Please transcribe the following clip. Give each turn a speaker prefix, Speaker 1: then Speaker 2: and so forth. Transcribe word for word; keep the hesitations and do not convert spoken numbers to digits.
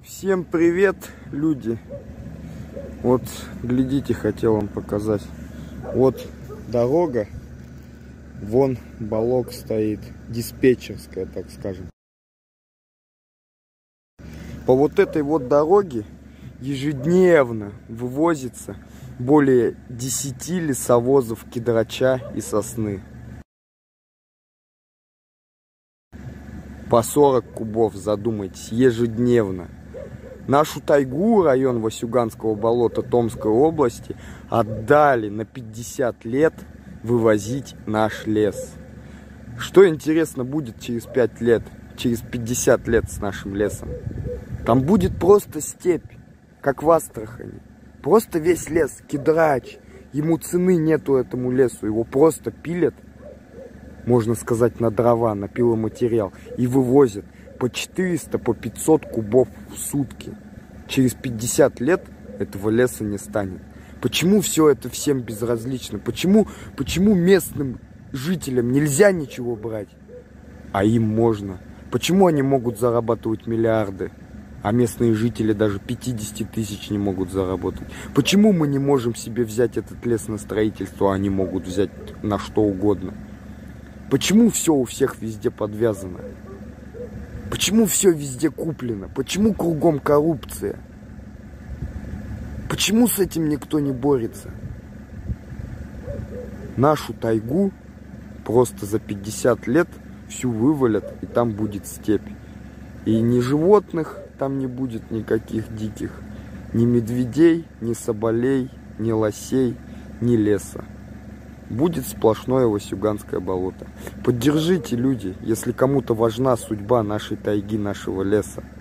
Speaker 1: Всем привет, люди! Вот, глядите, хотел вам показать. Вот дорога, вон балок стоит, диспетчерская, так скажем. По вот этой вот дороге ежедневно вывозится более десяти лесовозов кедрача и сосны. По сорок кубов, задумайтесь, ежедневно. Нашу тайгу, район Васюганского болота Томской области, отдали на пятьдесят лет вывозить наш лес. Что интересно будет через пять лет, через пятьдесят лет с нашим лесом? Там будет просто степь, как в Астрахани. Просто весь лес, кедрач. Ему цены нету этому лесу, его просто пилят, можно сказать, на дрова, на пиломатериал, и вывозят по четыреста, по пятьсот кубов в сутки. Через пятьдесят лет этого леса не станет. Почему все это всем безразлично? Почему, почему местным жителям нельзя ничего брать, а им можно? Почему они могут зарабатывать миллиарды, а местные жители даже пятьдесят тысяч не могут заработать? Почему мы не можем себе взять этот лес на строительство, а они могут взять на что угодно? Почему все у всех везде подвязано? Почему все везде куплено? Почему кругом коррупция? Почему с этим никто не борется? Нашу тайгу просто за пятьдесят лет всю вывалят, и там будет степь. И ни животных там не будет никаких диких. Ни медведей, ни соболей, ни лосей, ни леса. Будет сплошное Васюганское болото. Поддержите, люди, если кому-то важна судьба нашей тайги, нашего леса.